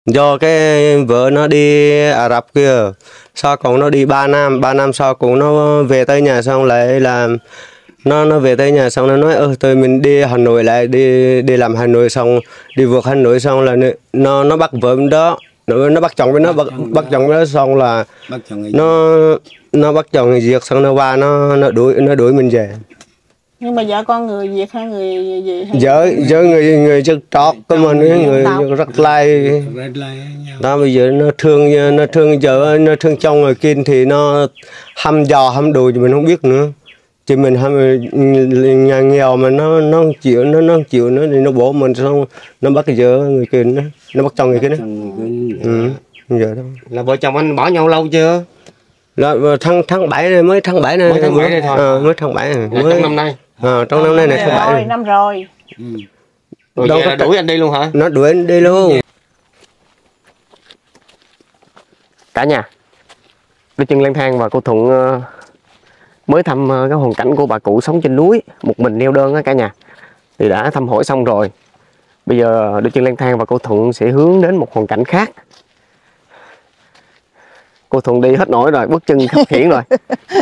Do cái vợ nó đi Ả Rập kia, sau cùng nó đi 3 năm sau cùng nó về tới nhà xong lại làm, nó về tới nhà xong nó nói tôi mình đi Hà Nội lại đi làm Hà Nội xong đi vượt Hà Nội xong là nó bắt vợ đó, nó bắt chồng với bắt chồng với nó xong là nó bắt chồng người Việt xong nó qua nó đuổi mình về. Nhưng mà vợ con người Việt hay người gì? Vợ người chất trót của mình, người rất lai đó. Bây giờ nó thương vợ, nó thương chồng người kia thì nó hăm dò hăm đùi thì mình không biết nữa. Thì mình nhà nghèo mà nó không chịu nữa thì nó bỏ mình xong nó bắt cái vợ người kia nữa, nó bắt chồng người kia nữa. Giờ đó là vợ chồng anh bỏ nhau lâu chưa? Là tháng 7 này, mới tháng 7 này, mới tháng 7 này thôi. Mới tháng 7 này, mới trong năm nay. Trong năm nay này tháng 7 này. Năm rồi. Rồi vậy là đuổi anh đi luôn hả? Nó đuổi anh đi luôn. Cả nhà Đi Chân Lang Thang và cô Thuận mới thăm cái hoàn cảnh của bà cụ sống trên núi một mình neo đơn á cả nhà, thì đã thăm hỏi xong rồi. Bây giờ Đi Chân Lang Thang và cô Thuận sẽ hướng đến một hoàn cảnh khác. Cô Thuận đi hết nổi rồi, bước chân khập khiễng rồi.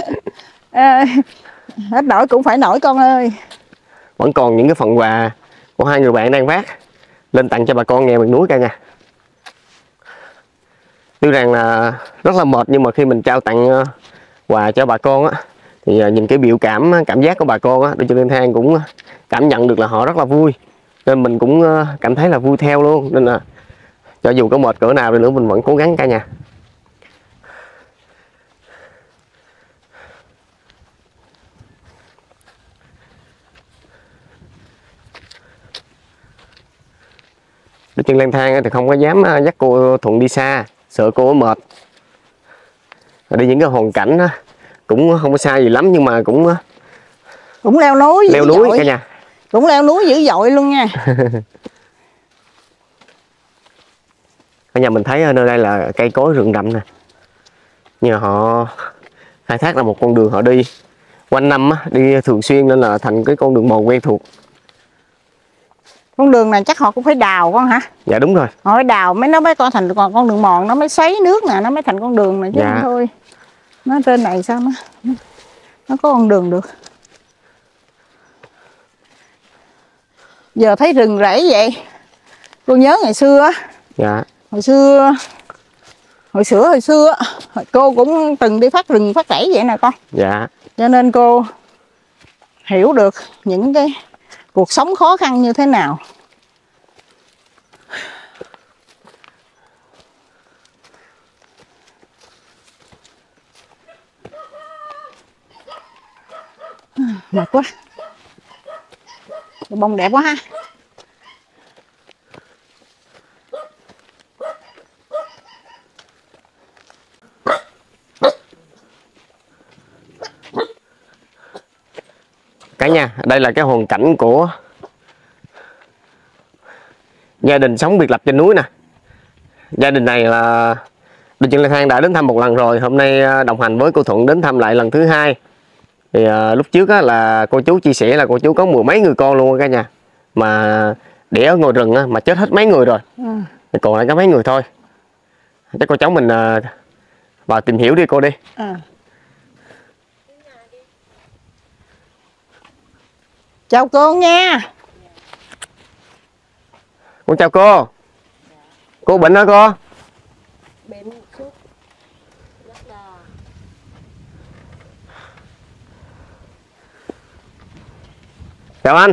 Hết nổi cũng phải nổi con ơi. Vẫn còn những cái phần quà của hai người bạn đang vác lên tặng cho bà con nghèo miền núi cả nhà. Tuy rằng là rất là mệt, nhưng mà khi mình trao tặng quà cho bà con á, thì nhìn cái biểu cảm giác của bà con á, Đi Chân Lang Thang cũng cảm nhận được là họ rất là vui, nên mình cũng cảm thấy là vui theo luôn. Nên là cho dù có mệt cỡ nào đi nữa mình vẫn cố gắng cả nhà. Đi Chân Lang Thang thì không có dám dắt cô Thuận đi xa, sợ cô mệt. Đi những cái hoàn cảnh cũng không có xa gì lắm, nhưng mà cũng leo núi cả nhà. Cũng leo núi dữ dội luôn nha. Cả nhà mình thấy ở nơi đây là cây cối rừng rậm nè, nhưng mà họ khai thác ra một con đường họ đi quanh năm đi thường xuyên, nên là thành cái con đường mòn quen thuộc. Con đường này chắc họ cũng phải đào con hả? Dạ đúng rồi. Họ phải đào nó mới con thành con đường mòn, nó mới xoáy nước nè, nó mới thành con đường này chứ không thôi. Nó trên này sao nó có con đường được. Giờ thấy rừng rẫy vậy. Cô nhớ ngày xưa á. Dạ. Hồi xưa cô cũng từng đi phát rừng phát rẫy vậy nè con. Dạ. Cho nên cô hiểu được những cái cuộc sống khó khăn như thế nào. Mệt quá. Bông đẹp quá ha. Cả nhà, đây là cái hoàn cảnh của gia đình sống biệt lập trên núi nè. Gia đình này là Đi Chân Lang Thang đã đến thăm một lần rồi, hôm nay đồng hành với cô Thuận đến thăm lại lần thứ hai. Thì lúc trước là cô chú chia sẻ là cô chú có 10 mấy người con luôn cả nhà, mà để ở ngoài rừng mà chết hết mấy người rồi, thì còn lại có mấy người thôi. Chắc cô cháu mình vào tìm hiểu đi cô đi. Chào cô nha. Con chào cô. Cô bệnh hả cô? Bệnh một chút. Rất là... Chào anh.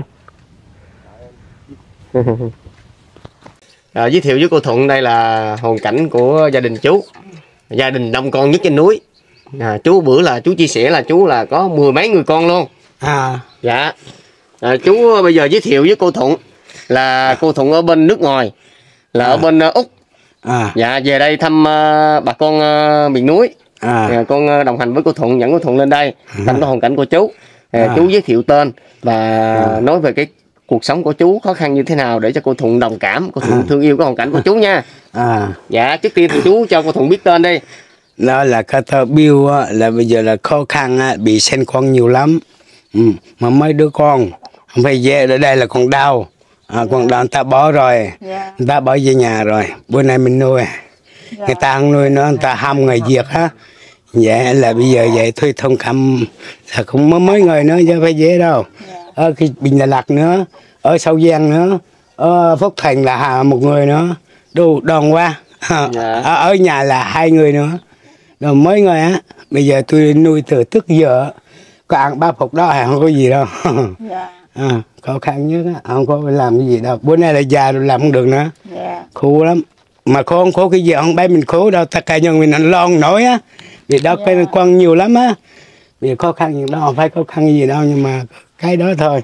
Giới thiệu với cô Thuận, đây là hoàn cảnh của gia đình chú. Gia đình đông con nhất trên núi. Chú bữa là chú chia sẻ là chú là có 10 mấy người con luôn. Dạ. Chú bây giờ giới thiệu với cô Thuận là cô Thuận ở bên nước ngoài, là ở bên Úc. Dạ, về đây thăm bà con miền núi. Con đồng hành với cô Thuận, dẫn cô Thuận lên đây thăm cái hoàn cảnh của chú. Chú giới thiệu tên và nói về cái cuộc sống của chú khó khăn như thế nào để cho cô Thuận đồng cảm, cô Thuận thương yêu cái hoàn cảnh của chú nha. Dạ, trước tiên thì chú cho cô Thuận biết tên đi. Đó là cái thơ Bill là bây giờ là khó khăn bị sinh con nhiều lắm, mà mấy đứa con không phải về ở đây là còn đau, Còn đó người ta bỏ rồi, người ta bỏ về nhà rồi, bữa nay mình nuôi. Người ta không nuôi nữa, người ta hâm người Việt á. Vậy là bây giờ vậy thôi thông cảm là cũng mới mấy người nữa chứ phải dễ đâu. Ở cái Bình Đà Lạt nữa, ở Sâu Giang nữa, ở Phúc Thành là một người nữa, đủ đòn qua. Ở nhà là 2 người nữa, rồi mấy người á. Bây giờ tôi nuôi từ trước giờ, có ăn 3 phục đó không có gì đâu. Khó khăn nhất á, không có làm cái gì đâu. Bữa nay là già rồi làm không được nữa, khổ lắm. Mà khổ cái gì không phải mình khổ đâu, tất cả nhân mình lo không nổi á. Vì đó cái con nhiều lắm á. Vì khó khăn gì đó, không phải khó khăn gì đâu, nhưng mà cái đó thôi.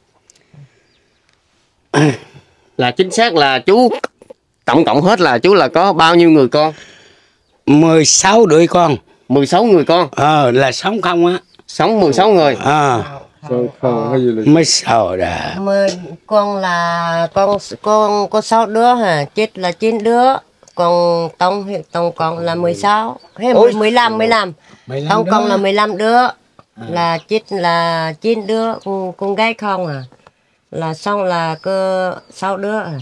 Là chính xác là chú tổng cộng hết là chú là có bao nhiêu người con? 16 đứa con. 16 người con. Là sống không á. Sống 16 người. Mới sợ đã. Con là con 6 đứa hả? Chết là 9 đứa. Còn tổng con là 16. Hay 15. Tổng con là 15 đứa. Là chết là 9 đứa con gái không à. Là xong là cơ 6 đứa à.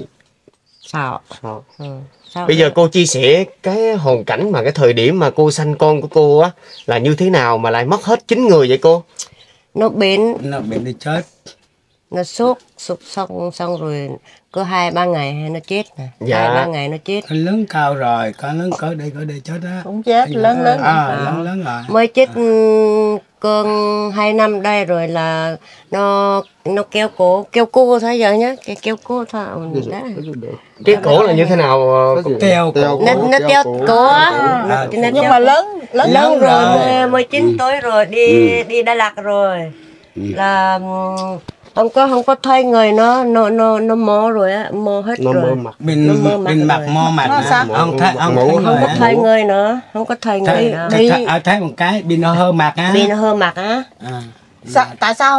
6. Bây giờ cô chia sẻ cái hoàn cảnh mà cái thời điểm mà cô sanh con của cô á là như thế nào mà lại mất hết 9 người vậy cô? Nó bệnh đi chết. Nó sốt xong rồi cứ 2-3 ngày nó chết nè. 2-3 ngày nó chết. Nó lớn cao rồi, có lớn cỡ đây chết á. Cũng chết lớn lớn rồi. Mới chết cơn 2 năm đây rồi là nó kéo cô thôi giờ nhá, kéo cô thôi. Cái cổ là như thế nào? Kéo cổ. Nó kéo cổ á. Nhưng mà lớn rồi 19 tuổi rồi đi Đà Lạt rồi. Là không có thấy người nó mò rồi á, mò hết rồi. Bên mặt mò mặt không có thấy người nữa, không có thấy người nữa. Thấy một cái bên nó hơ mặt á. Bên nó hơ mặt á. Tại sao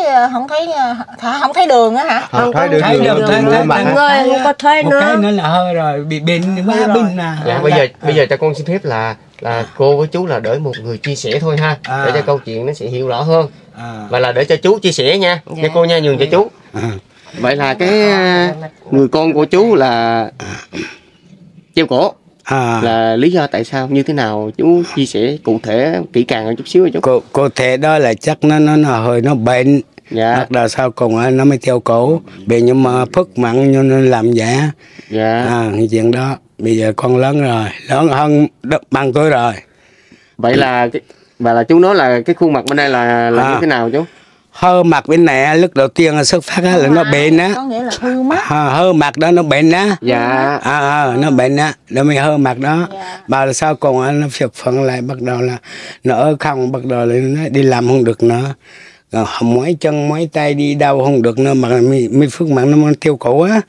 không thấy đường á hả? Không thấy đường, người không có thấy nữa. Một cái nữa là hơi rồi, bị bệnh quá bên nè. Dạ, bây giờ cho con xin phép là cô với chú là đợi một người chia sẻ thôi ha, để cho câu chuyện nó sẽ hiểu rõ hơn. Và là để cho chú chia sẻ nha, cho cô nha, nhường cho chú. Vậy là cái người con của chú là treo cổ. Là lý do tại sao như thế nào chú chia sẻ cụ thể kỹ càng hơn chút xíu chú. Cụ thể đó là chắc nó hơi nó bệnh. Hoặc là sau cùng nó mới treo cổ, bị nhưng mà phức mặn cho nên làm giả. Chuyện đó bây giờ con lớn rồi, lớn hơn bằng tôi rồi. Vậy là chú nói là cái khuôn mặt bên đây là như thế nào chú? Hơ mặt bên này lúc đầu tiên xuất phát là nó bệnh á. Có nghĩa là hư mắt. Hơ mặt đó nó bệnh á. Nó bệnh á, nó mới hơ mặt đó. Bà là sau cùng nó phật phận lại, bắt đầu là nó ở không, bắt đầu là nó đi làm không được nữa. Rồi mỗi chân mỗi tay đi đâu không được nữa, mà mới phước mạng nó tiêu cổ á.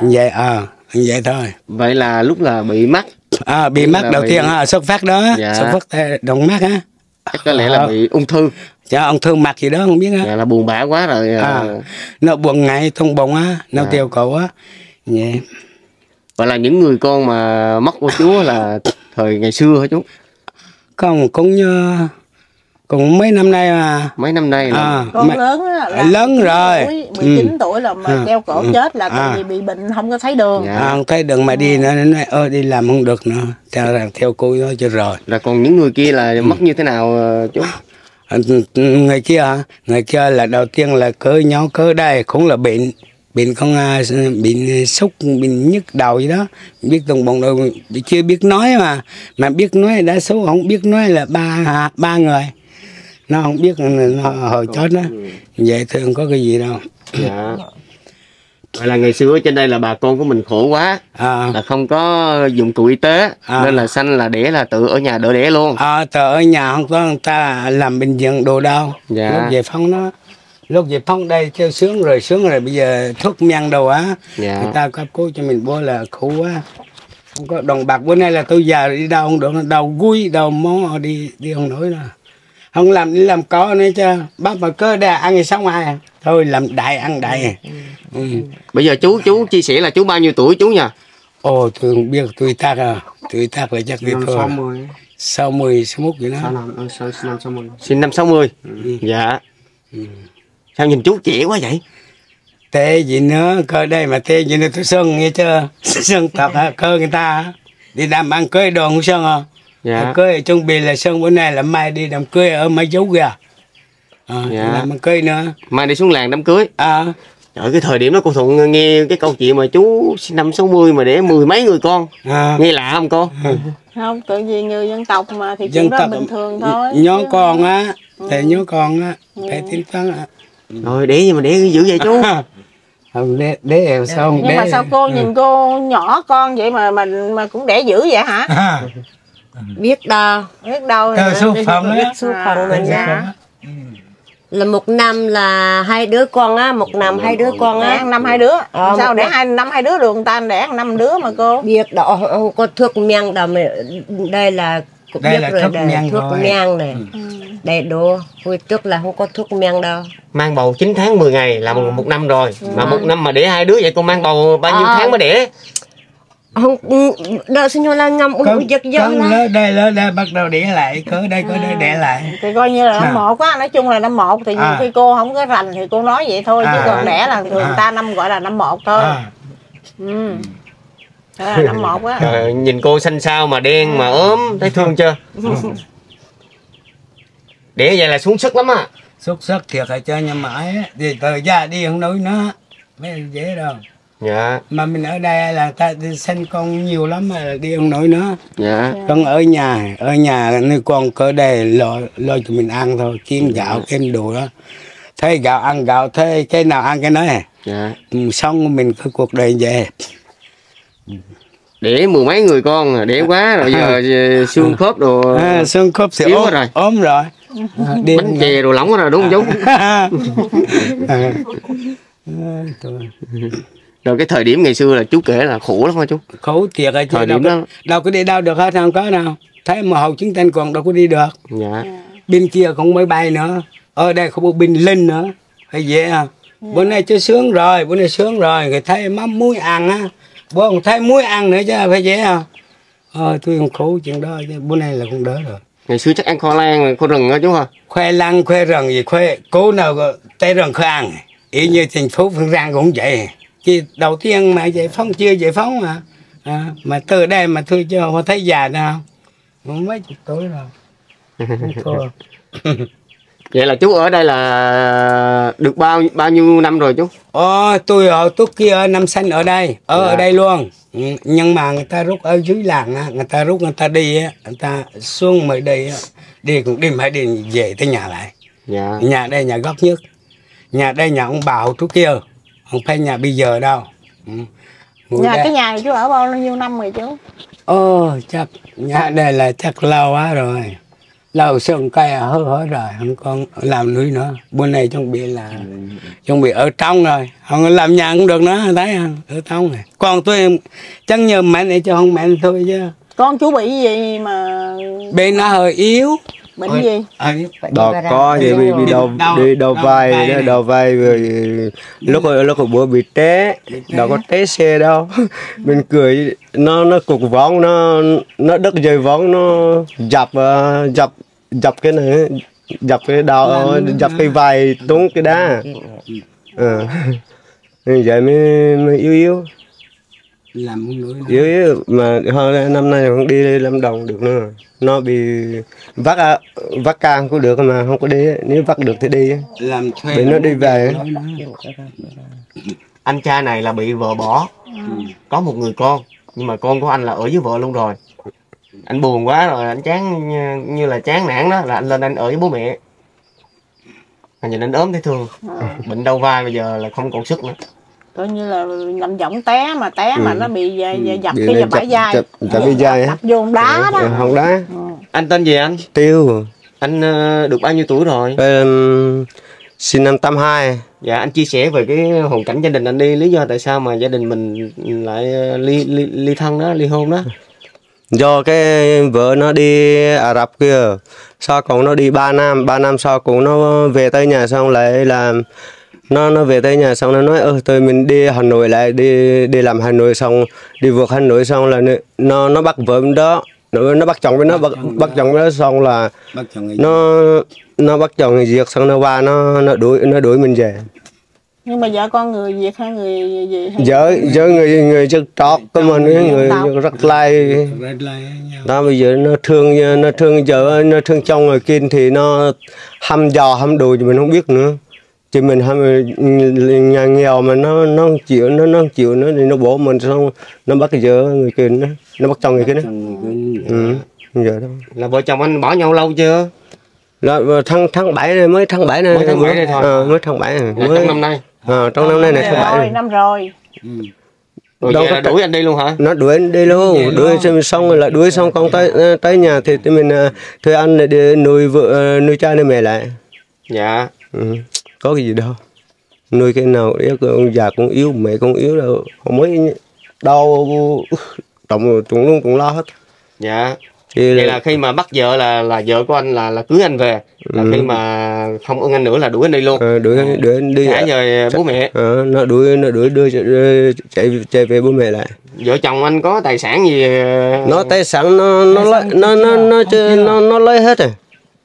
Vậy thôi. Vậy là lúc là bị mắc. Bị mắc đầu tiên xuất phát đó, xuất phát động mắt á. Chắc có lẽ là bị ung thư. Ung thư mặt gì đó không biết á. Là buồn bã quá rồi. Nó buồn ngại thông bụng á, nó tiêu cổ á. Vậy. Vậy là những người con mà mất của chú là thời ngày xưa hả chú? Không, cũng như cũng mấy năm nay mà. Mấy năm nay là con lớn á, là lớn rồi. 19 tuổi là mà treo cổ chết là tại vì bị bệnh không có thấy đường. Không thấy đường mà đi nữa, nó nói đi làm không được nữa. Theo cô nói cho rồi. Là còn những người kia là mất như thế nào chú? Người kia hả? Người kia là đầu tiên là cỡ đây cũng là bệnh con bệnh sốt, bệnh nhức đầu gì đó, biết từng bụng rồi chưa biết nói mà biết nói đã số không biết nói là ba người, nó không biết nó hồi chết đó. Vậy thì không có cái gì đâu. Vậy là ngày xưa ở trên đây là bà con của mình khổ quá, là không có dụng cụ y tế, nên là sanh là đẻ là tự ở nhà đỡ đẻ luôn. Tự ở nhà không có người ta làm bệnh viện đồ đâu. Lúc về phong đây kêu sướng rồi bây giờ thuốc men đâu á. Người ta cấp cứu cho mình bố là khổ quá, không có đồng bạc. Bữa nay là tôi già đi đâu không được, đầu gui đầu mó đi không nổi nữa, không làm đi làm có nữa chứ. Bác mà cơ đà ăn thì sống ai thôi, làm đại ăn đại. Bây giờ chú chia sẻ là chú bao nhiêu tuổi chú nhỉ? Tôi không biết, tuổi tác là chắc biết thôi. 60, 61 vậy đó. Sinh năm 60. Dạ. Sao nhìn chú trẻ quá vậy? Thế gì nữa, cơ đây mà thế gì nữa tôi xuân nghe chưa? Xuân tộc cơ người ta đi làm ăn cưới đồ không xuân à? Dạ. Cưới chuẩn bị là xuân bữa nay là mai đi đám cưới ở mấy chú kìa. Dạ. Làm ăn cưới nữa. Mai đi xuống làng đám cưới. Ở cái thời điểm đó cô Thuận nghe cái câu chuyện mà chú sinh năm 60 mà để mười mấy người con. Nghe lạ không cô? Không, tự nhiên như dân tộc mà thì chuyện đó bình thường thôi. Nhớ con á, thì nhớ con á, phải tính toán á. Rồi để gì mà để dữ vậy chú? Không, để xong. Nhưng mà sao cô nhìn cô nhỏ con vậy mà cũng đẻ dữ vậy hả? Biết đâu. Biết đâu. Số phận á. Số phận mình á. Là một năm là 2 đứa con á, một năm 2 đứa con á. Đẻ năm 2 đứa. Sao đẻ năm 2 đứa được, người ta đẻ 5 đứa mà cô? Biết đó, không có thuốc men đâu mà đây là cũng đây biết là rồi, thuốc đây men thuốc rồi. men này. Đây đồ hồi trước là không có thuốc men đâu. Mang bầu 9 tháng 10 ngày là một năm rồi. Mà một năm mà để 2 đứa vậy cô mang bầu bao nhiêu tháng mới đẻ? Không, đợi sinh là ngâm giật giật là đây bắt đầu đẻ lại, có đây đẻ lại. Thì coi như là năm 1 á, nói chung là năm 1 thì nhiều khi cô không có rành thì cô nói vậy thôi, chứ còn đẻ là thường ta gọi là năm 1 thôi. Đó là năm 1 á. Nhìn cô xanh xao mà đen mà ốm, thấy thương chưa? Đẻ vậy là xuống sức lắm á. Xuất sắc thiệt là cho nhà mãi á, thì từ ra đi không nói nữa, mấy dễ đâu. Dạ. Mà mình ở đây là ta đi sinh con nhiều lắm mà đi không nổi nữa. Dạ. Con ở nhà nuôi con cỡ đây lo cho mình ăn thôi, kiếm gạo kiếm đồ đó. Thấy gạo ăn gạo, thấy cái nào ăn cái đó. Dạ. Xong mình có cuộc đời vậy. Để mười mấy người con, để quá rồi giờ xương khớp đồ. Xương khớp thì ốm rồi. Bánh chè đồ lỏng rồi đúng không chú? Rồi cái thời điểm ngày xưa là chú kể là khổ lắm hả chú? Khổ thiệt rồi chứ đâu có đi đâu được hết, không có đâu. Thấy mà hậu chiến tranh còn đâu có đi được. Dạ. Bên kia không mới bay nữa, ở đây không có binh linh nữa, hay dễ à. Bữa nay chưa sướng rồi, người thấy mắm muối ăn á, bữa còn thấy muối ăn nữa chứ phải dễ à. Tôi không khổ chuyện đó chứ bữa nay là không đỡ rồi. Ngày xưa chắc ăn khoai lang, khoai rừng đó chú hả? Khoai lang, khoai rừng gì, cố nào tay rừng khoai ăn. Ý như thành phố Phương Giang cũng vậy. Chứ đầu tiên mà giải phóng chưa giải phóng mà. Mà từ đây mà tôi cho họ thấy già đâu. Mấy chục tuổi rồi. Vậy là chú ở đây là được bao nhiêu năm rồi chú? Tôi ở tuốt kia ở năm xanh ở đây, ở đây luôn. Nhưng mà người ta rút ở dưới làng á, người ta đi á, người ta xuống mới đi á, đi cũng đi phải đi về tới nhà lại. Dạ. Nhà đây nhà góc nhất, nhà đây nhà ông Bảo trước kia, không phải nhà bây giờ đâu. Cái nhà này chú ở bao nhiêu năm rồi chú? Chắc nhà đây là chắc lâu quá rồi. Lâu sơn cây hết rồi, không còn làm núi nữa. Bữa nay chuẩn bị ở trong rồi, không làm nhà cũng được nữa, thấy không? Ở trong này. Còn tôi chẳng nhờ mẹ này cho không mẹ thôi chứ. Con chú bị gì mà bên nó hơi yếu. Bệnh gì? Đò có gì bị đầu vai rồi lúc bữa bị té, đâu có té xe đâu. Mình cười nó cục vóng, nó đứt dây vóng, nó dập cái này, dập cái đầu, dập cái vai trúng cái đá. Vậy mới yếu. Làm không nổi yếu mà hơn năm nay không đi Lâm Đồng được nữa, nó bị vác càng cũng được mà không có đi, nếu vác được thì đi, làm thuê để nó đi về. Anh cha này là bị vợ bỏ, có một người con, nhưng mà con của anh là ở với vợ luôn rồi. Anh buồn quá rồi, anh chán như là chán nản đó, là anh lên anh ở với bố mẹ. Nhìn anh ốm thấy thương, bệnh đau vai bây giờ là không còn sức nữa. Coi như là nằm võng té mà nó bị dập cái bả vai. Dập cái vai á. Dập vô đá đó. Không đá. Anh tên gì anh? Tiêu. Anh được bao nhiêu tuổi rồi? Sinh năm 82. Dạ, anh chia sẻ về cái hoàn cảnh gia đình anh đi, lý do tại sao mà gia đình mình lại ly thân đó, ly hôn đó. Do cái vợ nó đi Ả Rập kia, sau cùng nó đi 3 năm sau cùng nó về tới nhà xong lại làm, nó về tới nhà xong nó nói tôi mình đi Hà Nội lại, đi làm Hà Nội xong đi vượt Hà Nội xong là nó bắt vợ đó, nó bắt chồng với nó bắt chồng với nó xong là nó bắt chồng diệt xong nó qua nó đuổi mình về. Nhưng mà vợ con người Việt hay người gì? Vợ người dân trót, có mà người rất lai. Đó bây giờ nó thương vợ, nó thương chồng người kia thì nó hăm dò hăm đùi thì mình không biết nữa. Thì mình nhà nghèo mà nó không chịu nữa thì nó bỏ mình xong nó bắt cái vợ người kia nữa, nó bắt chồng người kia nữa. Giờ đó. Là vợ chồng anh bỏ nhau lâu chưa? Là tháng 7 này, mới tháng 7 này. Mới tháng 7 này thôi. Mới tháng 7 này. Trong năm nay. Trong năm nay này tháng 7 này. Năm rồi. Rồi vậy là đuổi anh đi luôn hả? Nó đuổi anh đi luôn, đuổi xong rồi là đuổi xong con tới nhà thì mình thuê anh để nuôi cha nuôi mẹ lại. Dạ. Có cái gì đâu, nuôi cái nào ông già cũng yếu, mẹ cũng yếu đâu, không mới đau trọng luôn cũng lo hết. Dạ. Vậy là khi mà bắt vợ là vợ của anh là cưới anh về, là khi mà không ưng anh nữa là đuổi anh đi luôn. Đuổi anh đi. Thả về bố mẹ. Nó đuổi đưa chạy về bố mẹ lại. Vợ chồng anh có tài sản gì? Nó tài sản nó lấy hết rồi.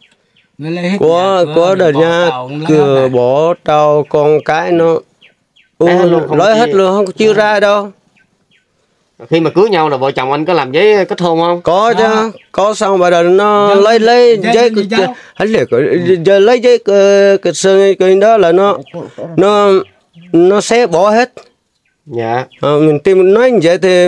Của đời nhà cửa bỏ trâu con cái nó lấy hết luôn, không chia ra đâu. Khi mà cưới nhau là vợ chồng anh có làm giấy kết hôn không? Có chứ, có xong bây giờ nó lấy giấy lấy giấy cái sơn cái đó là nó sẽ bỏ hết. Dạ. Mình tìm nói như vậy thì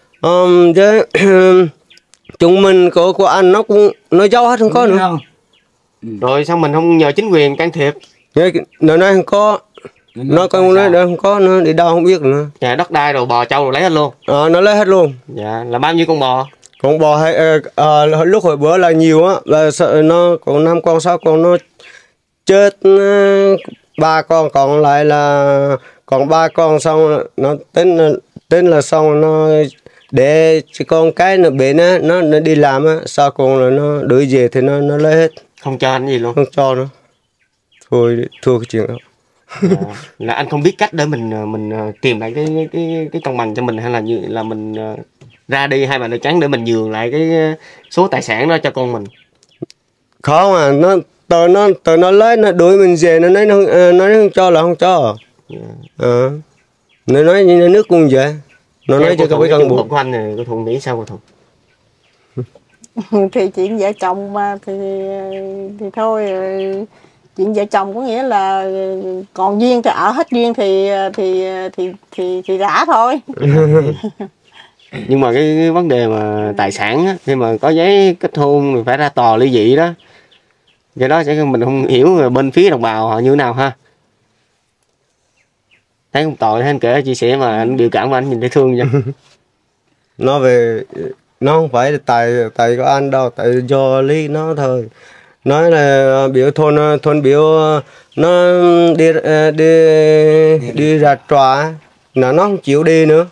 chúng mình của anh nó giấu hết không có nữa. Rồi sao mình không nhờ chính quyền can thiệp? Nó nói không có. Nó con nói không có nữa, đi đâu không biết nữa. Dạ, đất đai rồi bò trâu rồi lấy hết luôn. Nó lấy hết luôn. Dạ, là bao nhiêu con bò? Con bò hay lúc hồi bữa là nhiều á, là nó còn 5 con 6 con nó chết, 3 con còn lại là còn 3 con, xong nó tính là xong nó để con cái nó bệnh á, nó đi làm á, sau cùng là nó đuổi về thì nó lấy hết. Không cho anh gì luôn? Không cho nữa. Thôi thua cái chuyện đó. Là anh không biết cách để mình tìm lại cái công bằng cho mình, hay là như là mình ra đi hai bàn tay trắng để mình nhường lại cái số tài sản đó cho con mình? Không à, nó lấy nó đuổi mình về, nó nói nó không cho là không cho. Nó nói như nước cũng vậy. Nó nói cho cái con buộc của anh này, cô Thuận nghĩ sao cô Thuận? Thì chuyện vợ chồng mà thì thôi, chuyện vợ chồng có nghĩa là còn duyên thì ở hết duyên thì rã thôi. Nhưng mà cái vấn đề mà tài sản á, khi mà có giấy kết hôn thì phải ra tòa ly dị đó, cái đó sẽ mình không hiểu bên phía đồng bào họ như thế nào ha. Thấy không tội, thấy anh kể chia sẻ mà anh biểu cảm mà anh nhìn thấy thương vậy. Nó về nó không phải là tại của anh đâu, tại do lý nó thôi. Nói là biểu thôn biểu nó đi ra tòa, nó không chịu đi nữa.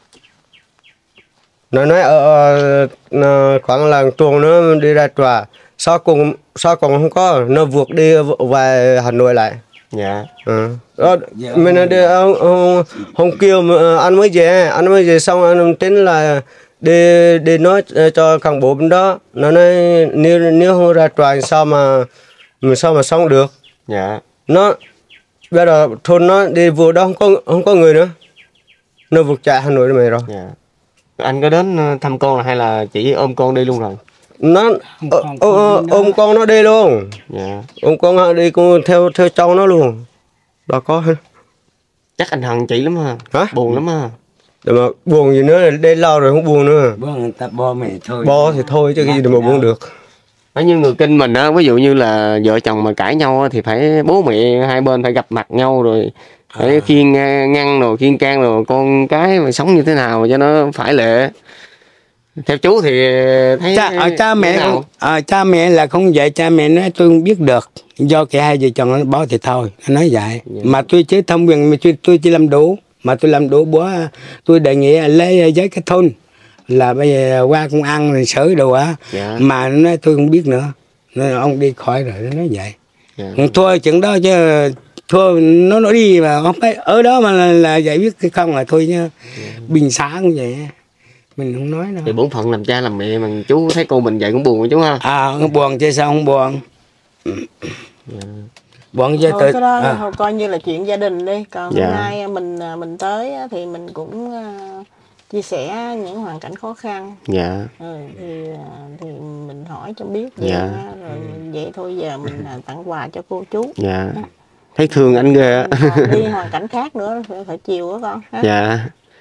Nó nói khoảng là tuần nữa đi ra tòa, sau cùng không có, nó vượt đi về Hà Nội lại. Dạ. Đó, mình đi không kêu mà anh mới về xong anh tính là đi nói cho cán bộ bên đó, nó nói nếu không ra tòa sao mà xong được. Dạ. Nó bây giờ thôn nó đi vừa đó không có người nữa, nó vượt chạy Hà Nội mày rồi. Dạ. Anh có đến thăm con hay là chỉ ôm con đi luôn rồi? Nó ôm con nó đi luôn. Dạ. Ôm con nó đi cùng theo cháu nó luôn. Đó có. Chắc anh hận chị lắm ha. Hả? Buồn lắm ha. Mà buồn gì nữa, đi lâu rồi không buồn nữa. Bố người ta bo mày thôi. Bo thì thôi chứ cái gì mà buồn được. Nói như người Kinh mình á, ví dụ như là vợ chồng mà cãi nhau á, thì phải bố mẹ hai bên phải gặp mặt nhau rồi phải khiêng ngăn rồi khiêng can rồi con cái mà sống như thế nào cho nó phải lệ. Theo chú thì thấy cha mẹ là không vậy, cha mẹ nói tôi không biết được, do cái hai vợ chồng nó bỏ thì thôi, nó nói vậy. Mà tôi chứ thông quyền mà tôi chỉ làm đủ, mà tôi làm đủ bữa tôi đề nghị lấy giấy kết hôn là bây giờ qua công ăn rồi xử đồ á. Mà nó nói tôi không biết nữa, nên ông đi khỏi rồi, nó nói vậy. Thua chuyện đó chứ thua nó đi mà không phải ở đó mà là giải quyết cái không là thôi nha. Bình xã cũng vậy, mình không nói đâu. Thì bổn phận làm cha làm mẹ mà chú thấy con mình vậy cũng buồn chú ha. Không buồn chứ sao không buồn. bọn với thôi tôi cái đó thôi coi như là chuyện gia đình đi, còn Dạ. hôm nay mình tới á, thì mình cũng chia sẻ những hoàn cảnh khó khăn. Dạ. Thì mình hỏi cho biết vậy Dạ. ha, rồi vậy thôi giờ mình tặng quà cho cô chú. Dạ. Thấy thương anh ghê á. Còn đi hoàn cảnh khác nữa phải chiều á con ha. Dạ.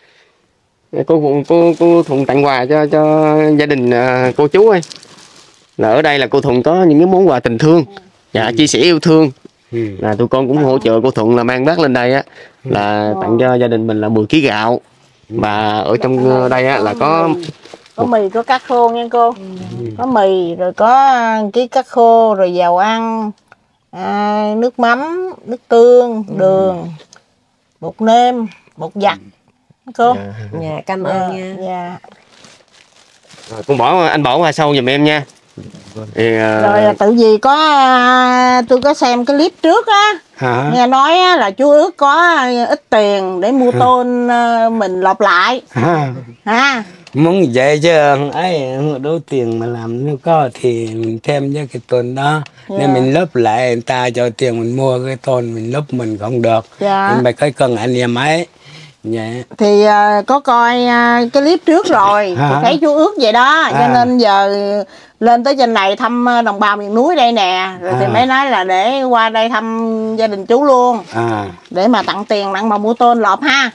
Cô Thuận tặng quà cho gia đình cô chú ơi. Là ở đây là cô Thuận có những cái món quà tình thương. Dạ, chia sẻ yêu thương. Là tụi con cũng hỗ trợ cô Thuận là mang bác lên đây á, là tặng cho gia đình mình là 10 kg gạo. Và ở trong đây á là có mì, có cá khô nha cô. Có mì, rồi có ký cá khô, rồi dầu ăn, nước mắm, nước tương, đường, bột nêm, bột giặt cô. Dạ, cảm ơn nha. Dạ. Con anh bỏ qua sau giùm em nha. Thì, Rồi tự vì có tôi có xem cái clip trước á, nghe nói á, là chú Ước có ít tiền để mua tôn mình lọc lại ha. Muốn vậy chứ ấy đủ tiền mà làm, nếu có thì mình thêm với cái tôn đó. Nếu mình lấp lại người ta cho tiền mình mua cái tôn mình lấp mình không được. Mình phải có cần anh em ấy. Dạ. Thì có coi cái clip trước rồi thì thấy chú Ước vậy đó, cho nên giờ lên tới trên này thăm đồng bào miền núi đây nè, rồi thì mới nói là để qua đây thăm gia đình chú luôn, để mà tặng tiền tặng mà mua tôn lọp ha.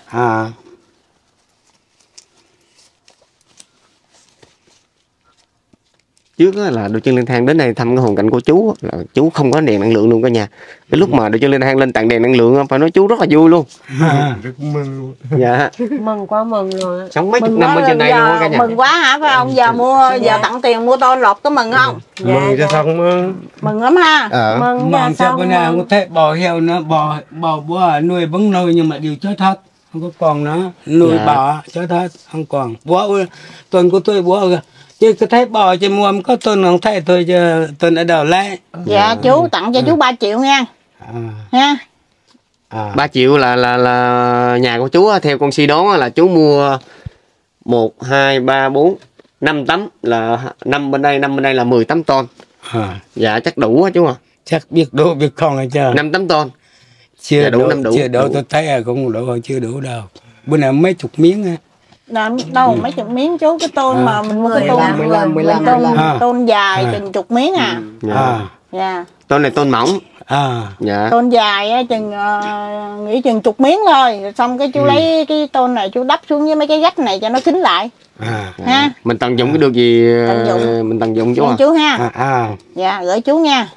Trước là Đôi Chân Lang Thang đến đây thăm cái hoàn cảnh của chú là chú không có đèn năng lượng luôn cả nhà. Cái lúc mà Đôi Chân Lang Thang lên tặng đèn năng lượng phải nói chú rất là vui luôn. Rất mừng luôn. Dạ. Mừng quá mừng rồi. Sống mấy chục năm ở trên đây luôn cả nhà. Mừng quá hả phải không? Giờ tặng tiền mua tôn lọt có mừng không? Mừng cho xong mừng lắm ha. Mừng cho bữa nay không thấy bò heo nữa, bò búa nuôi vẫn nuôi nhưng mà đều chết hết, không có còn nữa. Nuôi bò chết hết không còn. Búa tuần của tôi búa chứ cứ thấy bò chứ mua có tuần không thấy tôi chứ tuần ở đầu lấy. Dạ chú tặng cho chú 3 triệu nha. Ha. 3 triệu là nhà của chú theo con suy đoán là chú mua 1, 2, 3, 4, 5 tấm là 5 bên đây là 10 tấm tôn. Dạ chắc đủ á chú à. Chắc biết đủ biết không hay chưa. 5 tấm tôn. Chưa dạ, đủ, đủ. Chưa đủ tôi thấy cũng đủ, chưa đủ đâu. Bữa nào mấy chục miếng á. Đâu mấy chục miếng chú, cái tôn mà mình mua cái tôn 15 tôn dài chừng chục miếng à. Dạ. Tôn này tôn mỏng. Dạ. Tôn dài á chừng nghĩ chừng chục miếng thôi, xong cái chú lấy cái tôn này chú đắp xuống với mấy cái gách này cho nó kín lại. Ha. Mình tận dụng cái được gì mình tận dụng chú à. Chú ha. Dạ gửi chú nha.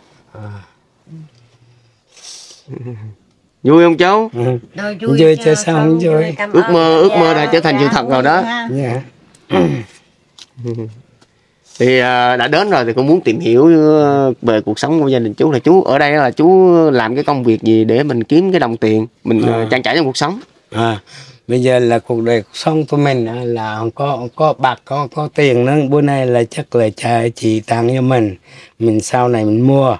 Vui không cháu? Vui cho sao không vui. Ước mơ đã trở thành sự thật rồi đó. Thì đã đến rồi thì cũng muốn tìm hiểu về cuộc sống của gia đình chú, là chú ở đây là chú làm cái công việc gì để mình kiếm cái đồng tiền mình trang trải trong cuộc sống. Bây giờ là cuộc đời cuộc sống của mình là không có bạc có tiền nữa, bữa nay là chắc là cha chị tặng cho mình sau này mình mua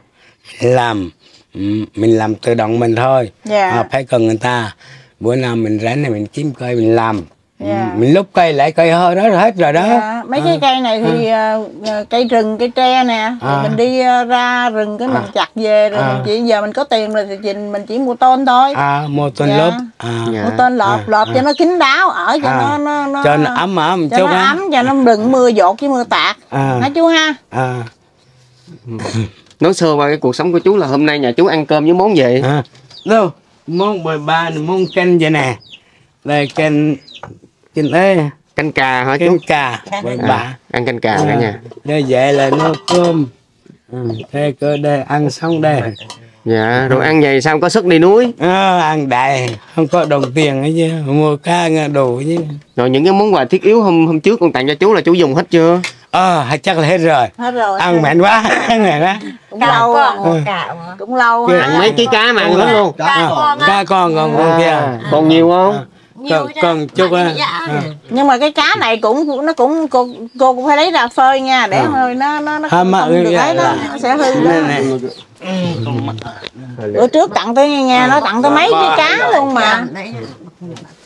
mình làm tự động mình thôi. Phải cần người ta. Bữa nào mình rảnh này mình kiếm cây mình làm. Mình lúc cây lại cây hơi đó hết rồi đó. Mấy cái cây này thì cây rừng, cây tre nè, mình đi ra rừng cái mình chặt về rồi mình giờ mình có tiền rồi thì mình chỉ mua tôn thôi. Mua tôn lốp. Mua tôn lọp cho nó kín đáo, ở cho nó cho nó ấm cho nó ấm, cho nó đừng mưa dột với mưa tạt. Hả chú ha? Nói sơ qua cái cuộc sống của chú là hôm nay nhà chú ăn cơm với món gì? Đâu, món bồi ba này, món canh vậy nè. Đây canh đây, canh cà hả chú? Canh cà bồi ba. Ăn canh cà cả nhà. Đây vậy là nó cơm. Đây cơ đây ăn xong đây. Dạ, rồi ăn vậy sao có sức đi núi? Ăn đại, không có đồng tiền ấy chứ, mua cá đồ chứ. Rồi những cái món quà thiết yếu hôm trước con tặng cho chú là chú dùng hết chưa? Chắc là hết rồi. Hết rồi. Ăn mệt quá, ăn mệt quá. Cũng lâu cũng lâu ha. Ăn mấy ký cá mà ăn hết luôn. Cá con kia. Còn nhiều không? Còn chút á. Nhưng mà cái cá này nó cũng cô cũng phải lấy ra phơi nha, để hơi nó không được ấy đó, nó sẽ hư đó. Bữa trước tặng tới nghe nó tặng tới mấy cái cá luôn mà.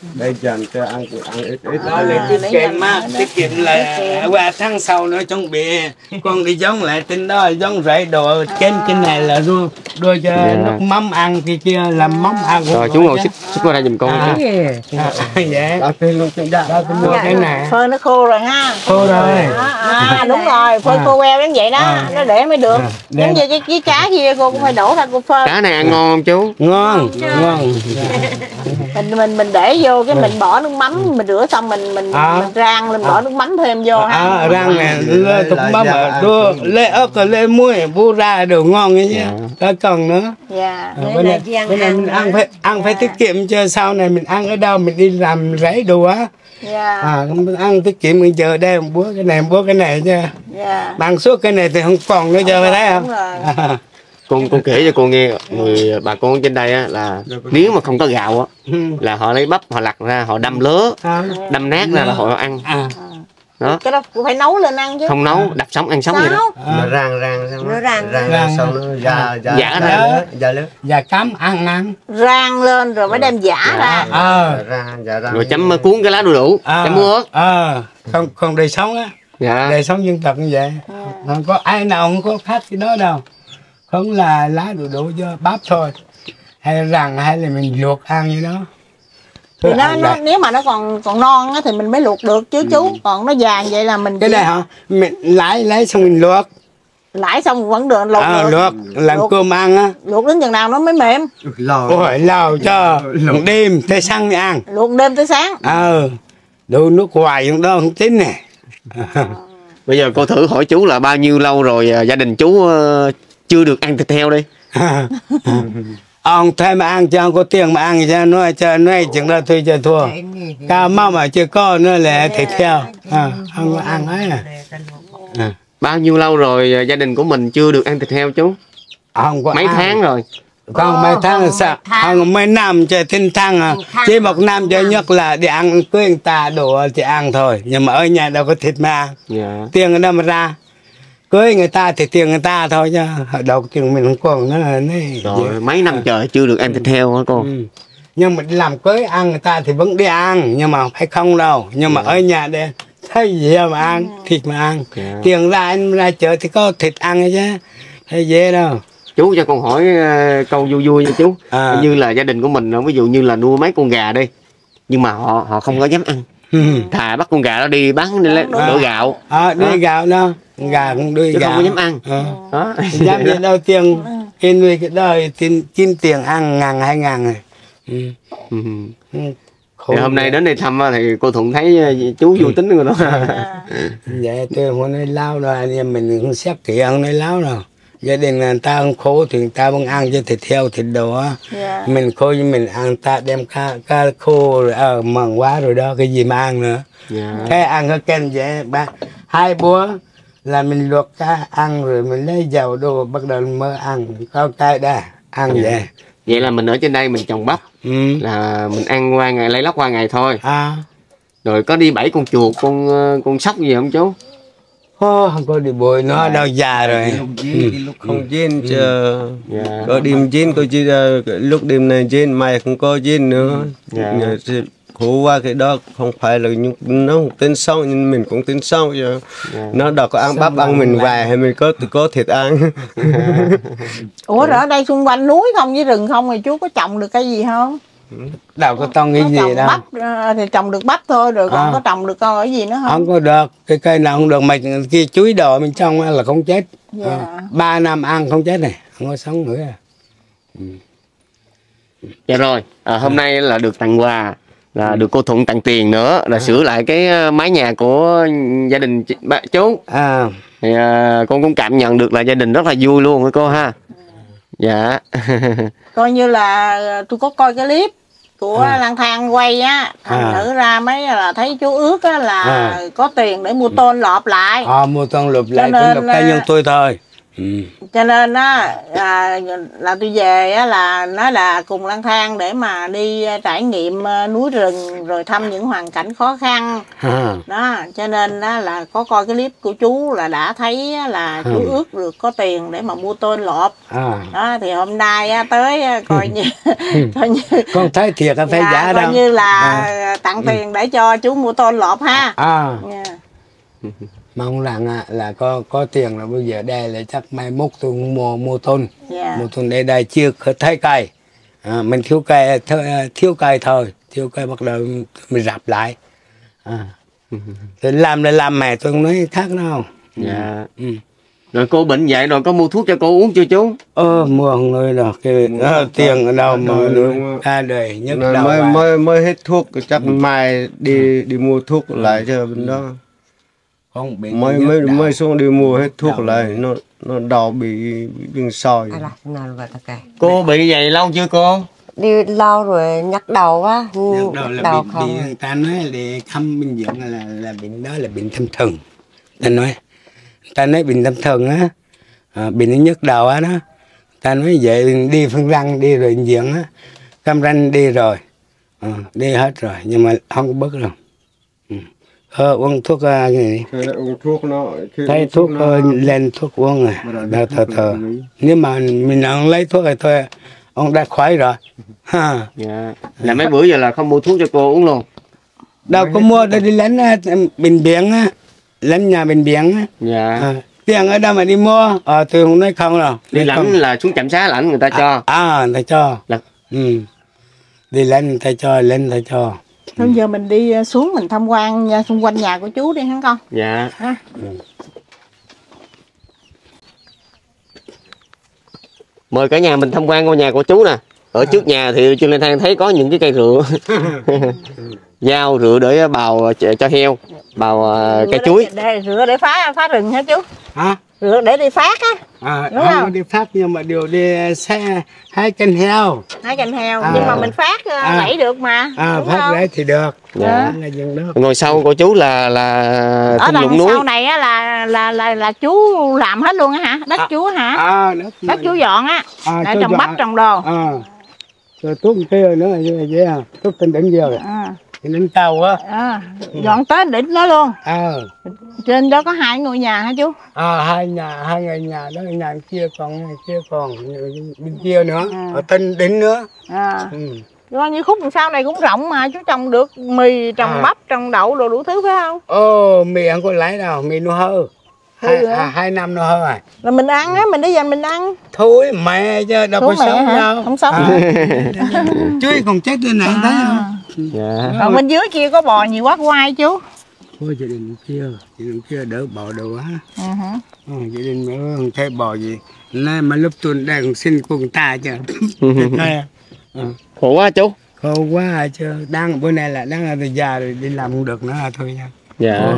Đây dần cho ăn ít ít. Đó là tiết kiệm mà, tiết kiệm là qua tháng sau nữa chuẩn bị con đi giống lại trên đó giống rải đồ trên này là đưa cho nước mắm ăn kia làm mắm ăn. Rồi chú ngồi xích qua đây giùm con. Dạ. Đó tôi mua cái này. Phơi nó khô rồi ha. Khô rồi. Đúng rồi, phơi khô queo giống vậy đó, nó để mới được. Giống như cái cá kia cô cũng phải đổ ra cô phơi. Cá này ăn ngon không chú? Ngon, ngon. Mình để vô cái mình bỏ nước mắm, mình rửa xong mình rang lên bỏ nước mắm thêm vô ha. Rang nè, tục mắm mà đưa lê ớt rồi lê muối vô ra đều ngon như thế. Đó còn nữa. Dạ. Bên này mình ăn phải tiết kiệm cho sau này mình ăn ở đâu mình đi làm rẫy đồ á. Dạ. Mình ăn tiết kiệm mình giờ đây búa cái này chứ. Dạ. Bằng suốt cái này thì không còn nữa cho thấy không? Con kể cho cô nghe, người bà con trên đây á là nếu mà không có gạo á là họ lấy bắp họ lặt ra họ đâm lớ, đâm nát ra là họ ăn. Đó. Cái đó cũng phải nấu lên ăn chứ. Không nấu, đập sống ăn sống vậy đó. Nó rang xong nó giả ra. Dạ cắm ăn. Rang lên rồi mới đem giả ra. Rồi chấm cuốn cái lá đu đủ, chấm muối ớt. Không đời sống á. Dạ. Đời sống dân tộc như vậy. Không có ai nào không có khác cái đó đâu. Không là lá đu đủ cho bắp thôi. Hay rằng hay là mình luộc ăn như đó. Thì nó nếu mà nó còn non á thì mình mới luộc được chứ chú. Còn nó vàng vậy là mình cái này hả? Mình lấy xong mình luộc. Lãi xong vẫn được luộc được. Luộc làm cơm ăn á. Luộc đến chừng nào nó mới mềm. Ôi lầu cho luộc đêm tới sáng mới ăn. Luộc đêm tới sáng. Đồ nước ngoài trong đó không tính nè. Bây giờ cô thử hỏi chú là bao nhiêu lâu rồi gia đình chú chưa được ăn thịt heo đi. Ông thay mà ăn cho ông có tiền mà ăn cho nói chừng đó tôi cho thua. Cao mau mà chưa có nữa là thịt heo. Ông có ăn ấy à. Bao nhiêu lâu rồi gia đình của mình chưa được ăn thịt heo chú? Không có mấy tháng rồi. Còn mấy tháng là sao? Không mấy năm chơi tinh thăng à. Chỉ một năm cho nhất là đi ăn cưới người ta đồ thì ăn thôi. Nhưng mà ở nhà đâu có thịt mà ăn. Tiền ở đâu mà ra. Cưới người ta thì tiền người ta thôi chứ. Đầu tiền mình không còn nữa. Rồi mấy năm trời chưa được ăn thịt heo hả cô? Nhưng mà đi làm cưới ăn người ta thì vẫn đi ăn. Nhưng mà phải không đâu. Nhưng mà ở nhà đây thấy gì mà ăn, thịt mà ăn. Tiền ra anh ra chợ thì có thịt ăn chứ. Thấy dễ đâu. Chú cho con hỏi câu vui vui nha chú. Như là gia đình của mình ví dụ như là nuôi mấy con gà đi. Nhưng mà họ không có dám ăn. Thà bắt con gà đó đi bán đi lấy đổ gạo. Đi gạo đó. Gà cũng đi chứ gạo. không có dám ăn. Đó. Dám đi đâu tiền cái nuôi cái đời kiếm tiền ăn 1.000 2.000 rồi. Thì hôm nay đến đây thăm thì cô Thuận thấy chú vui tính rồi đó. Vậy tôi muốn nói láo rồi anh em mình không xét kỹ ăn nói láo đâu. Gia đình người ta không khổ thì người ta vẫn ăn cho thịt heo thịt đồ á. Mình khổ như mình ăn ta đem cá khô rồi mần quá rồi đó cái gì mà ăn nữa. Thế ăn cái kem vậy 2 búa là mình luộc cá ăn rồi mình lấy dầu đồ bắt đầu mới ăn có cái đã ăn vậy. Vậy là mình ở trên đây mình trồng bắp là mình ăn qua ngày lấy lóc qua ngày thôi. Rồi có đi bẫy con chuột con sóc gì không chú? Không có đi bồi nó đâu già rồi. Lúc không chín chờ có đêm chín có chỉ lúc đêm này chín mai không có chín nữa. Khổ qua cái đó không phải là nó không tính sâu nhưng mình cũng tính sâu chứ. Nó đâu có ăn bắp ăn mình về hay mình có thịt ăn. Ủa rồi ở đây xung quanh núi không với rừng không thì chú có trồng được cái gì không? Đâu có trồng cái gì đâu. Bắp thì trồng được bắp thôi rồi còn có trồng được cái gì nữa không? Không có được, cái cây nào không được mà kia chuối đồ bên trong là không chết. 3 năm ăn không chết này, không có sống nữa. Dạ rồi, hôm nay là được tặng quà, là được cô Thuận tặng tiền nữa, là sửa lại cái mái nhà của gia đình chú. Thì con cũng cảm nhận được là gia đình rất là vui luôn với cô ha. Dạ. Coi như là tôi có coi cái clip của lang thang quay á, thành thử ra mấy là thấy chú ước á là có tiền để mua tôn lọp lại. Mua tôn lọp lại cũng được cá nhân tôi thôi. Cho nên á là tôi về á là nói là cùng lang thang để mà đi trải nghiệm núi rừng rồi thăm những hoàn cảnh khó khăn. Đó, cho nên á là có coi cái clip của chú là đã thấy là chú ước được có tiền để mà mua tôn lộp. Đó thì hôm nay á, tới coi như con thấy thiệt thấy giá đâu. Coi như là tặng tiền để cho chú mua tôn lộp ha. Mong rằng là có tiền là bây giờ đây là chắc mai mốt tôi mua tôn. Mua tôn đây chưa thấy cây. Mình thiếu cây thôi, thiếu cây bắt đầu mình rạp lại. Tôi làm mẹ tôi không nói khác đâu. Dạ. Rồi cô bệnh vậy rồi có mua thuốc cho cô uống chưa chú? Mua người rồi tiền ở đâu mà ra đời nhất mới hết thuốc chắc mai đi mua thuốc lại cho bên đó. Mới xuống đi mua hết thuốc lại nó đau bị viêm soi. Cô bị vậy lâu chưa cô? Đi lâu rồi nhắc đầu quá. Nhắc đầu là bị người ta nói để thăm bệnh viện là bệnh đó là bệnh tâm thần. Ta nói bệnh tâm thần á, bệnh nó nhức đầu á đó. Ta nói vậy đi phân răng đi rồi bệnh viện á, cam ranh đi rồi, đi hết rồi nhưng mà không có bớt đâu. Uống thuốc gì uống thuốc nó thấy thuốc lên thuốc uống rồi thờ nếu mà mình không lấy thuốc rồi thôi ông đã khỏi rồi. Dạ. Là mấy bữa giờ là không mua thuốc cho cô uống luôn? Đâu có mua, đâu đi lấy bệnh viện á, lấy nhà bệnh viện á. Dạ. Tiền ở đâu mà đi mua? Tôi không nói không đâu. Đi lãnh là xuống trạm xá lãnh người ta cho. Người ta cho. Đi lên người ta cho, lên người ta cho. Bây giờ mình đi xuống mình tham quan xung quanh nhà của chú đi hả con? Dạ. Mời cả nhà mình tham quan ngôi nhà của chú nè. Ở trước nhà thì trên lang thang thấy có những cái cây rựa. Dao rựa để bào cho heo, bào cây chuối. Rựa để phá rừng hả chú? Rựa để đi phát á. Đúng không? Đi phát nhưng mà đều đi xe 2 cân heo. 2 cân heo nhưng mà mình phát đẩy được mà. Phát đẩy thì được. Dạ. Ngồi sau của chú là ở đằng sau này á là chú làm hết luôn á hả? Đất chú hả? Đất chú dọn á. Để trồng bắp trồng đồ. Rồi tuốt kia nữa vậy tuốt trên đỉnh giờ rồi. Đỉnh tàu á. Dọn tới đỉnh đó luôn. Trên đó có 2 ngôi nhà hả chú? 2 ngôi nhà đó, nhà kia còn bên kia nữa, ở trên đỉnh nữa. Coi như khúc đằng sau này cũng rộng mà chú trồng được mì, trồng bắp, trồng đậu đồ đủ thứ phải không? Mì không có lấy đâu, mì nó hư. 2 năm nó hư rồi. Là mình ăn á, mình để dành mình ăn. Thôi mẹ chứ đâu có sống đâu. Không sống. Chuối còn chết trên này thấy không? Dạ. Còn bên dưới kia có bò nhiều quá quay chú. Thôi gia đình kia đỡ bò đâu quá. Gia đình nữa không thấy bò gì. Nay mà lúc tôi đang xin con ta chứ. Khổ quá chú. Khổ quá chứ. Bữa nay là đang là già rồi đi làm không được nữa thôi nha. Dạ.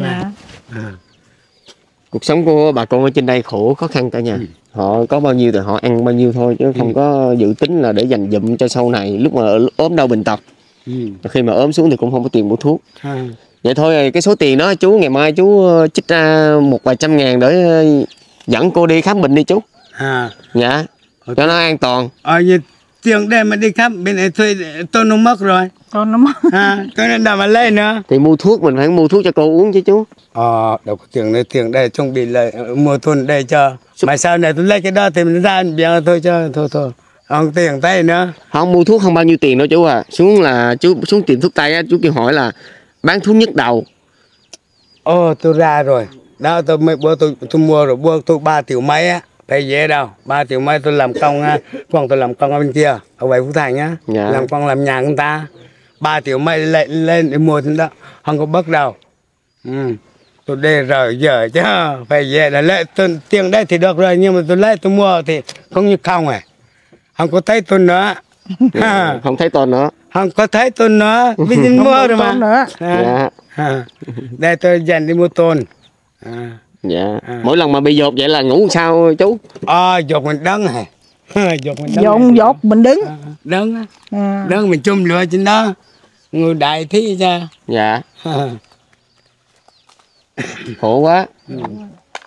Cuộc sống của bà con ở trên đây khổ khó khăn cả nhà. Họ có bao nhiêu thì họ ăn bao nhiêu thôi chứ không có dự tính là để dành dụm cho sau này lúc mà ốm đau bệnh tật. Khi mà ốm xuống thì cũng không có tiền mua thuốc. Vậy thôi cái số tiền đó chú ngày mai chú trích ra 1 vài trăm ngàn để dẫn cô đi khám bệnh đi chú. Dạ. Cho nó an toàn. Tiền đây mà đi khám bên này thuê tôi nó mất rồi. Tôi nó mất. Tôi nó đâu mà lấy nữa. Thì mua thuốc mình phải mua thuốc cho cô uống chứ chú. Đâu có tiền đây chuẩn bị lại mua thuốc đây cho. Mà sau này tôi lấy cái đó thì mình ra bây thôi cho thôi. Không tiền tay nữa. Không mua thuốc không bao nhiêu tiền đâu chú à. Xuống tiệm thuốc tây á, chú kêu hỏi là bán thuốc nhức đầu. Tôi ra rồi. Đó tôi mua rồi mua tôi 3 triệu mấy á. Phải dễ đâu, 3 triệu mấy tôi làm công á, tôi làm công ở bên kia, ở ngoài Phú Thành á, làm công làm nhà người ta, 3 triệu mấy lên để mua trên đó, không có bất đâu. Tôi đi rồi giờ chứ, phải dễ là lấy tiền đây thì được rồi, nhưng mà tôi lấy tôi mua thì không như không không có thấy tôi nữa. Không thấy tôi nữa. Không có thấy tôi nữa, vì mình mua rồi mà. Đây tôi dành đi mua tôn. Dạ. Mỗi lần mà bị dột vậy là ngủ sao chú? Dột mình đứng này. Dột mình đứng. Đứng mình chum lửa trên đó. Người đại thí ra. Dạ. Khổ quá.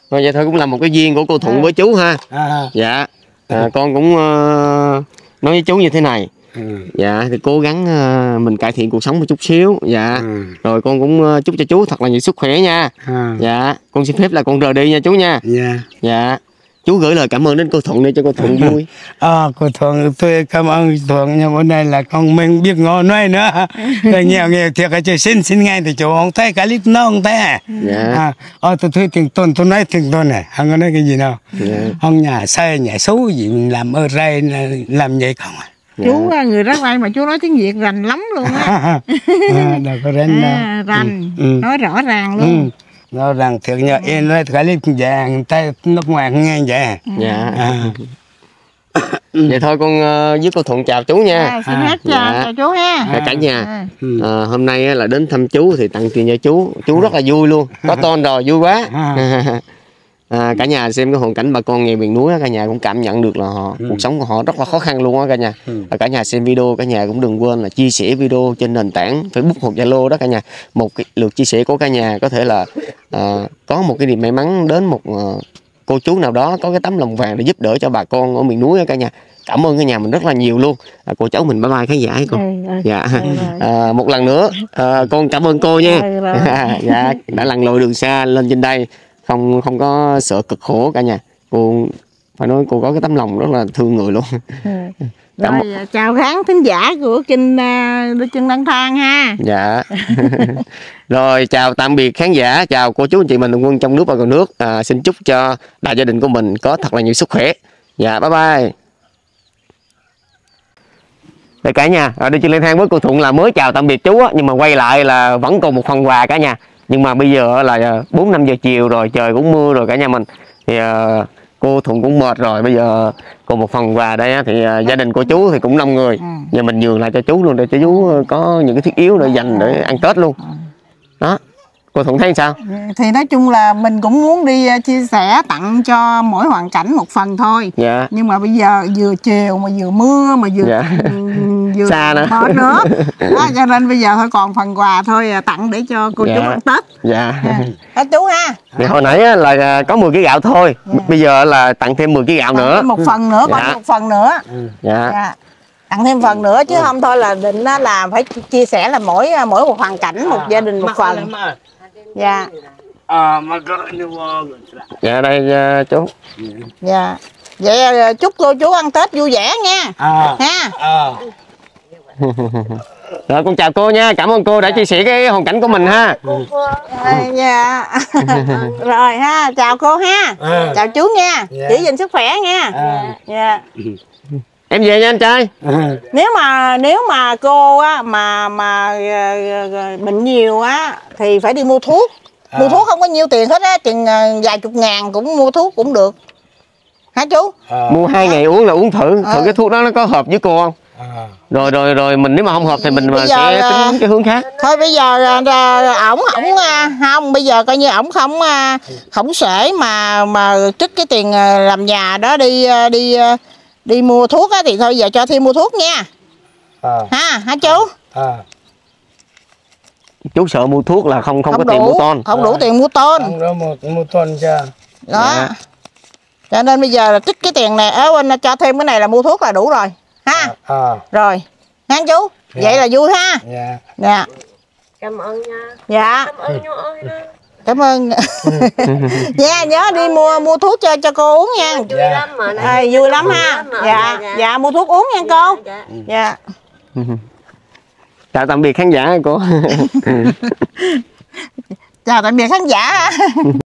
Rồi vậy thôi cũng là một cái duyên của cô Thuận với chú ha. Dạ. Con cũng nói với chú như thế này. Dạ thì cố gắng mình cải thiện cuộc sống một chút xíu. Dạ. Rồi con cũng chúc cho chú thật là nhiều sức khỏe nha. Dạ. Con xin phép là con rời đi nha chú nha. Dạ. Chú gửi lời cảm ơn đến cô Thuận để cho cô Thuận vui. Cô Thuận, tôi cảm ơn Thuận, nhưng bữa nay là con mình biết ngồi nói nữa. Nghèo thiệt là trời xin ngay thì chỗ không thấy, cả clip nó không thấy tôi thuê tiền tôn, tôi nói tiền tôn này, không có nói cái gì đâu. Không nhà xây, nhà xấu gì mình làm ở đây làm vậy không Chú người Đắk Lắk mà chú nói tiếng Việt rành lắm luôn á. Đâu có rành đâu. Rành, nói rõ ràng luôn. Nó rằng thiệt nhờ em nói cả clip vàng tay nước ngoài nghe vậy. Dạ. Vậy thôi con với cô Thuận chào chú nha. Xin hết chào chú ha. Cả nhà. Hôm nay là đến thăm chú thì tặng tiền cho chú rất là vui luôn. Có ton rồi vui quá. Cả nhà xem cái hoàn cảnh bà con nghèo miền núi, cả nhà cũng cảm nhận được là cuộc sống của họ rất là khó khăn luôn á cả nhà. Cả nhà xem video, cả nhà cũng đừng quên là chia sẻ video trên nền tảng Facebook hoặc Zalo đó cả nhà. Một cái lượt chia sẻ của cả nhà có thể là có một cái niềm may mắn đến một cô chú nào đó có cái tấm lòng vàng để giúp đỡ cho bà con ở miền núi đó cả nhà. Cảm ơn cả nhà mình rất là nhiều luôn. Cô cháu mình bye bye khán giả con. Dạ. Một lần nữa con cảm ơn cô nha. Dạ, đã lặn lội đường xa lên trên đây, không có sợ cực khổ cả nhà. Cô phải nói cô có cái tấm lòng rất là thương người luôn. Rồi chào khán thính giả của kênh Đôi Chân Lang Thang ha. Dạ. Rồi chào tạm biệt khán giả, chào cô chú anh chị mình đồng quân trong nước và ngoài nước. Xin chúc cho đại gia đình của mình có thật là nhiều sức khỏe. Dạ bye bye. Đây cả nhà, Đôi Chân Lang Thang với cô Thuận là mới chào tạm biệt chú á, nhưng mà quay lại là vẫn còn một phần quà cả nhà. Nhưng mà bây giờ là 4-5 giờ chiều rồi, trời cũng mưa rồi cả nhà mình. Thì cô Thuận cũng mệt rồi, bây giờ còn một phần quà đây thì gia đình của chú thì cũng 5 người. Giờ mình nhường lại cho chú luôn để cho chú có những cái thiết yếu để dành để ăn Tết luôn. Đó. Cô Thuận thấy sao? Thì nói chung là mình cũng muốn đi chia sẻ tặng cho mỗi hoàn cảnh một phần thôi. Dạ. Nhưng mà bây giờ vừa chiều mà vừa mưa mà vừa xa nữa. Mệt nữa. Đó, cho nên bây giờ thôi còn phần quà thôi tặng để cho cô chú ăn Tết. Dạ. Hết chú ha. Thì hồi nãy là có 10 kg gạo thôi. Bây giờ là tặng thêm 10 kg gạo nữa. Một phần nữa, còn một phần nữa. Dạ. Tặng thêm phần nữa chứ không thôi là định là phải chia sẻ là mỗi một hoàn cảnh, một gia đình một phần. Dạ. Dạ đây chú. Dạ. Vậy chúc cô chú ăn Tết vui vẻ nha. Ha. Rồi con chào cô nha, cảm ơn cô đã chia sẻ cái hoàn cảnh của mình ha. Dạ. Rồi ha, chào cô ha. Chào chú nha. Giữ gìn sức khỏe nha. Dạ. Em về nha anh trai. Nếu mà cô á mà bệnh nhiều á thì phải đi mua thuốc. Mua thuốc không có nhiêu tiền hết á, chừng vài chục ngàn cũng mua thuốc cũng được. Hả chú? Mua 2 ngày uống là uống thử cái thuốc đó nó có hợp với cô không? Rồi mình nếu mà không hợp thì mình sẽ tính cái hướng khác. Thôi bây giờ ổng không, bây giờ coi như ổng không sể mà trích cái tiền làm nhà đó đi mua thuốc á thì thôi giờ cho thêm mua thuốc nha. Hả chú? Chú sợ mua thuốc là không có tiền mua ton. Không đủ tiền mua ton. Không có mua ton cho. Đó. Cho nên bây giờ là trích cái tiền này cho thêm cái này là mua thuốc là đủ rồi. Ha. Rồi. Nghe chú. Vậy là vui ha. Dạ. Cảm ơn nha. Dạ. Cảm ơn chú ơi. Cảm ơn. Dạ nhớ đi mua thuốc cho cô uống nha. Vui lắm mà. Vui lắm ha. Dạ mua thuốc uống nha cô. Dạ. Chào tạm biệt khán giả cô. Chào tạm biệt khán giả.